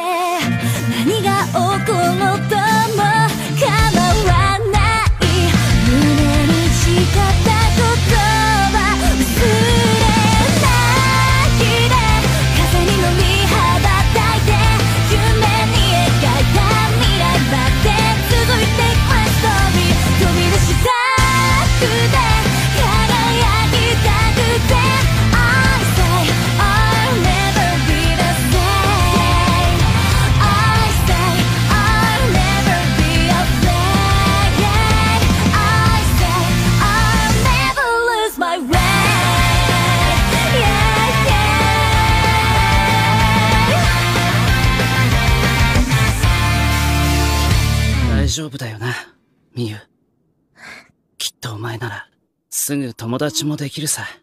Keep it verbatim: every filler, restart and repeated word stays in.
何が起ころうとも構わない胸に誓ったことは忘れないで風に乗り羽ばたいて夢に描いた未来まで続いていくストーリー飛び出したくて輝きたくて I say I'll never be the same I say I'll never be afraid I say I'll never lose my way yeah, yeah. 大丈夫だよな、みゆ。きっとお前ならすぐ友達もできるさ。